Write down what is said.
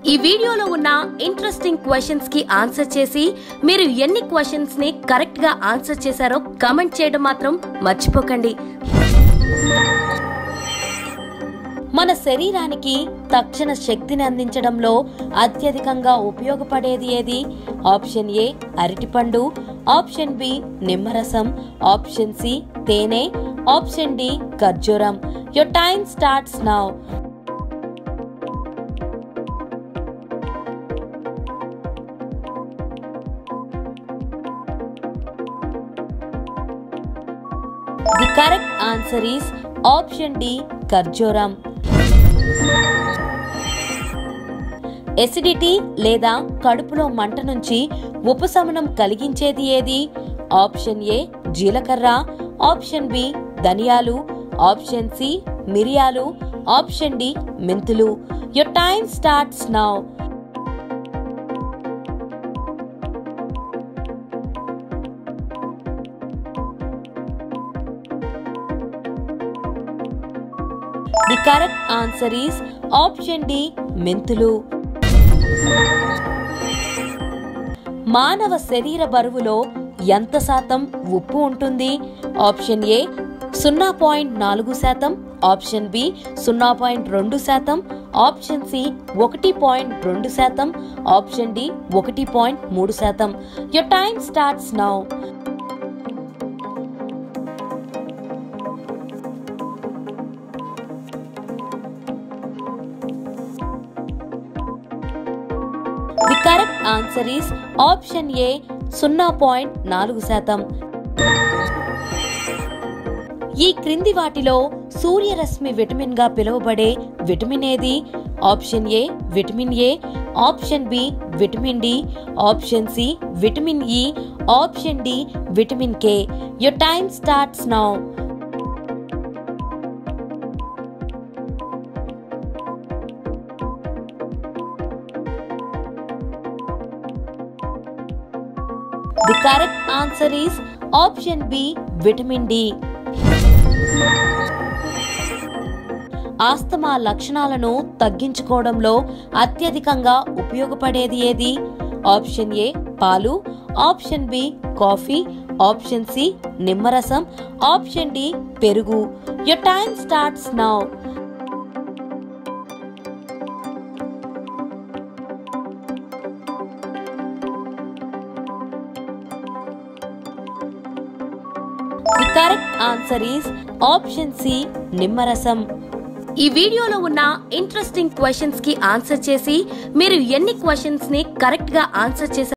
ఈ వీడియోలో ఉన్న ఇంట్రెస్టింగ్ క్వశ్చన్స్ కి ఆన్సర్ చేసి మీరు ఎన్ని క్వశ్చన్స్ ని కరెక్ట్ గా ఆన్సర్ చేశారో కామెంట్ చేయడం మాత్రం మర్చిపోకండి। మన శరీరానికి తక్షణ శక్తిని అందించడంలో అత్యధికంగా ఉపయోగపడేది ఏది? ఆప్షన్ ఏ అరటిపండు, ఆప్షన్ బి నిమ్మరసం, ఆప్షన్ సి తేనె, ఆప్షన్ డి ఖర్జూరం। Your time starts now. The correct answer is option D ఖర్జూరం। ఎసిడిటీ లేదా కడుపులో మంట నుంచి ఉపశమనం కలిగించేది ఏది? ఆప్షన్ ఏ జీలకర్ర, ఆప్షన్ బి ధనియాలు, ఆప్షన్ సి మిరియాలు, ఆప్షన్ డి మెంతులు। Your time starts now. The correct answer is option D మెంతులు। మానవ శరీర బరువులో ఎంత శాతం ఉప్పు ఉంటుంది? Option A 0.4%, option B 0.2%, option C 1.2%, option D 1.3%। Your time starts now. The correct answer is option A 0.4%। ఈ క్రింది వాటిలో సూర్యరశ్మి విటమిన్ గా పిలువబడే విటమిన్ ఏది? Option A vitamin A, option B vitamin D, option C vitamin E, option D vitamin K. Your time starts now. The correct answer is option B vitamin D. Asthma లక్షణాలను తగ్గించుకోవడంలో అత్యధికంగా ఉపయోగపడేది ఏది? Option A పాలు, option B coffee, option C నిమ్మరసం, option D పెరుగు। Your time starts now. The correct answer is option C నిమ్మరసం। ఈ వీడియోలో ఉన్న ఇంట్రెస్టింగ్ క్వశ్చన్స్ కి ఆన్సర్ చేసి మీరు ఎన్ని క్వశ్చన్స్ ని కరెక్ట్ గా ఆన్సర్ చేశారో